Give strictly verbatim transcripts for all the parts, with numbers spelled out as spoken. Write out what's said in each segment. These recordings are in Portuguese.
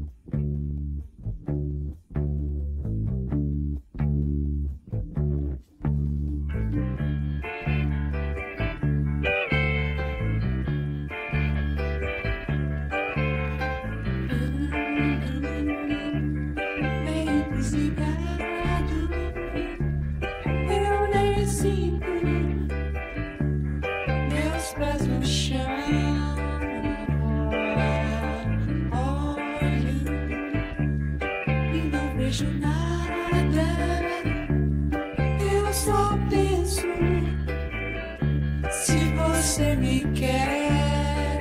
Você me quer,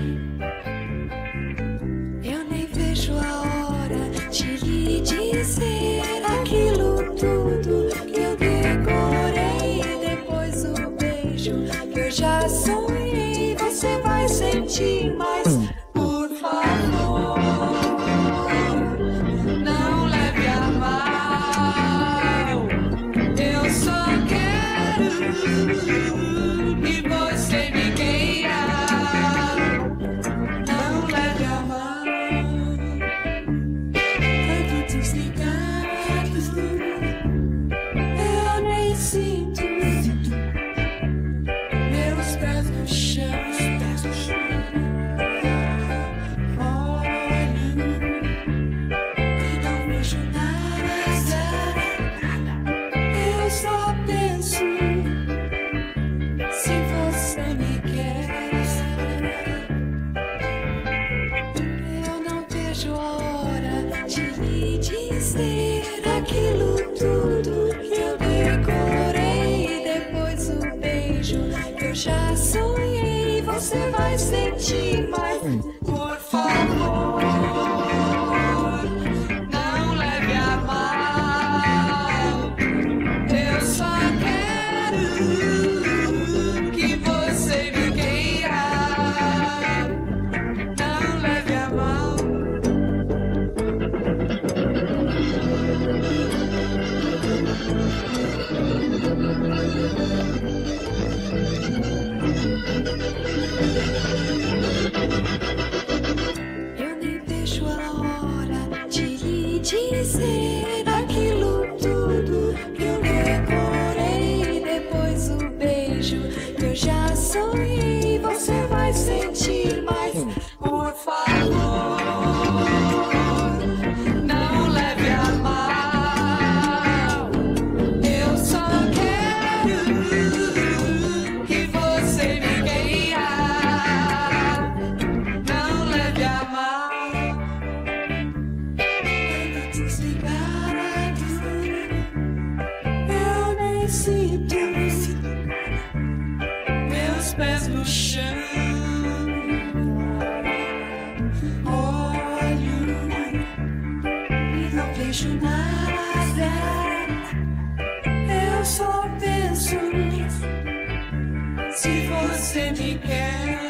eu nem vejo a hora de lhe dizer aquilo tudo que eu decorei. Depois o beijo que eu já sonhei, você vai sentir mais. Por favor, não leve a mal, eu só quero que você me queira. Não leve a mal, tanto desligado, eu nem sinto meus pés no chão. Olho e não vejo nada, eu só penso se você me quer. Eu não vejo a hora de lhe dizer aquilo tudo que eu decorei. Depois o beijo que eu já sonhei, você vai sentir mais. Por favor, não leve a mal, eu só quero que você me queira. Não leve a mal. Eu nem vejo a hora de lhe dizer aquilo tudo que eu decorei. Depois o beijo que eu já sonhei, você vai sentir mais. Por favor, não leve a mal, eu só quero que você me queira. Não leve a mal, tanto desligado, eu nem sinto meus pés no chão. Olho e não vejo nada, eu só penso se você me quer.